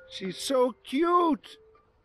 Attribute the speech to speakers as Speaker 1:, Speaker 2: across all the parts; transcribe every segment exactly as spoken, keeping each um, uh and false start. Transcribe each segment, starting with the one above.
Speaker 1: She's so cute.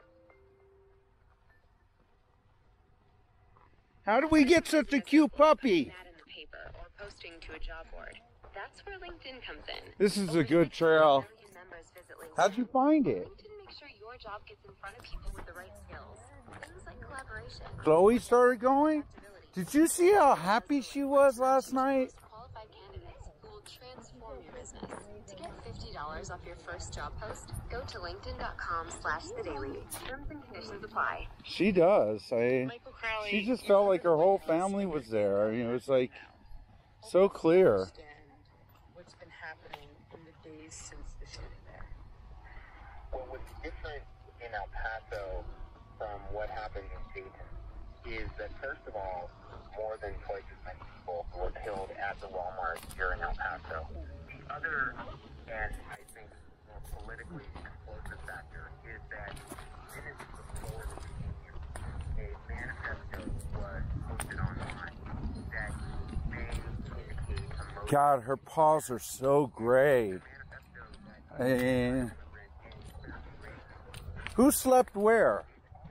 Speaker 1: How do we get such a cute puppy?
Speaker 2: Ad in the paper or posting to a job board. That's where LinkedIn comes in.
Speaker 1: This is a good trail. How'd you find it?
Speaker 2: LinkedIn makes sure your job gets in front of people with the right skills. Things like collaboration.
Speaker 1: Chloe started going? Did you see how happy she was last night?
Speaker 2: Qualified candidates who will transform your business. To get fifty dollars off your first job post, go to linkedin dot com slash the daily. Terms and conditions apply.
Speaker 1: She does. I. She just felt like her whole family was there. I mean, it was like so clear.
Speaker 3: What's been happening in the days since the shooting there?
Speaker 4: Well, what's different in El Paso from what happened in Dayton is that, first of all, more than twice as many people were killed at the Walmart here in El Paso. The other, and I think more politically explosive factor, is that minutes before the shooting, a manifesto was posted online that may indicate a motive.
Speaker 1: God, her paws are so gray. And who slept where?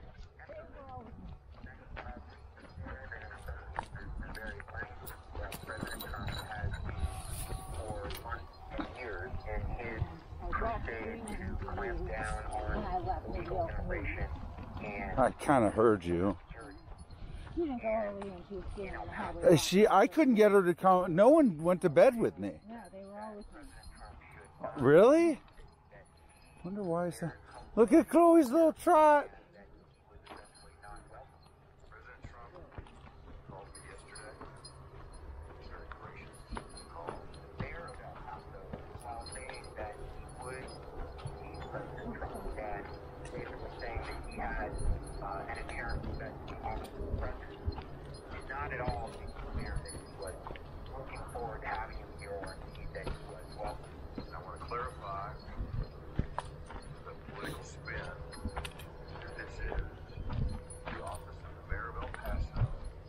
Speaker 1: I kind of heard you. Uh, She, I couldn't get her to come. No one went to bed with me.
Speaker 5: Yeah, they were all with me.
Speaker 1: Really? Wonder why is that? Look at Chloe's little trot.
Speaker 4: Not at all clear that he was looking forward to having him here or indeed that he was welcome.
Speaker 6: I want to clarify the political spin. This is the office of the mayor of El Paso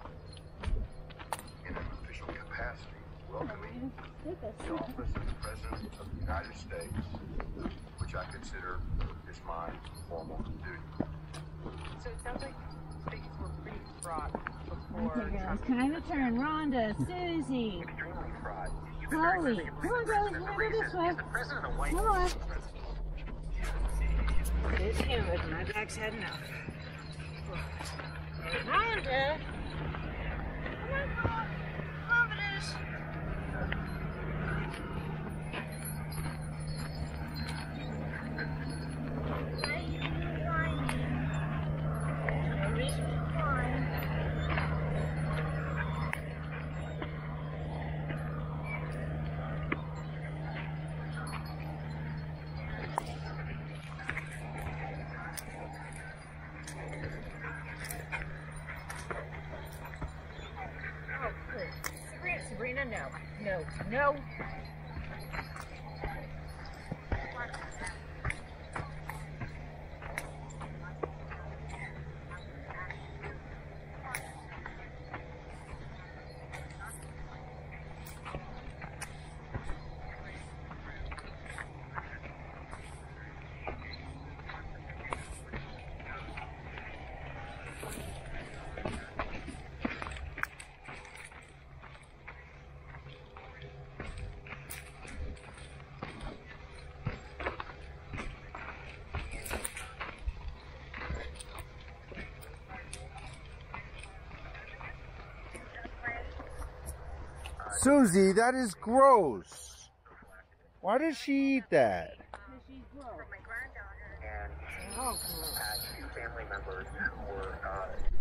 Speaker 6: in an official capacity welcoming the office of the President of the United States, which I consider is my formal duty.
Speaker 3: So it sounds like things were pretty fraught before.
Speaker 5: Okay, girls, time to turn. Rhonda, Susie,
Speaker 4: Extremely fraud.
Speaker 5: Chloe. Come on, girls, we're gonna go this way.
Speaker 4: The president of White
Speaker 5: Come on.
Speaker 3: It's humid. My back's had enough. Rhonda! Come on, come on. It is. Sabrina, no. No. No.
Speaker 1: Susie, that is gross. Why does she eat that?
Speaker 4: and uh, two family members who were uh,